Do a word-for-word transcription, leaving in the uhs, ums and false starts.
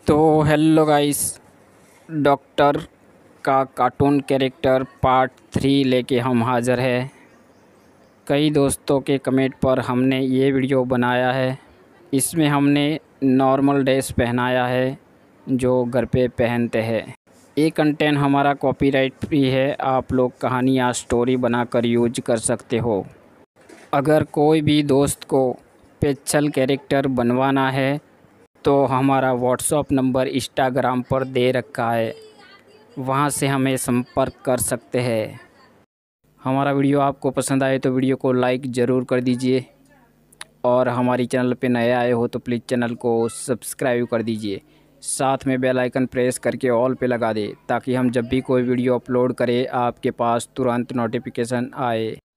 तो hello guys, doctor का cartoon character part three लेके हम हाज़िर है। कई दोस्तों के कमेंट पर हमने ये वीडियो बनाया है। इसमें हमने नॉर्मल ड्रेस पहनाया है जो घर पे पहनते हैं। ये कंटेंट हमारा कॉपीराइट फ्री है, आप लोग कहानी या स्टोरी बनाकर यूज कर सकते हो। अगर कोई भी दोस्त को स्पेशल कैरेक्टर बनवाना है तो हमारा व्हाट्सएप नंबर इंस्टाग्राम पर दे रखा है, वहाँ से हमें संपर्क कर सकते हैं। हमारा वीडियो आपको पसंद आए तो वीडियो को लाइक ज़रूर कर दीजिए और हमारी चैनल पे नए आए हो तो प्लीज़ चैनल को सब्सक्राइब कर दीजिए। साथ में बेल आइकन प्रेस करके ऑल पे लगा दें ताकि हम जब भी कोई वीडियो अपलोड करें आपके पास तुरंत नोटिफिकेशन आए।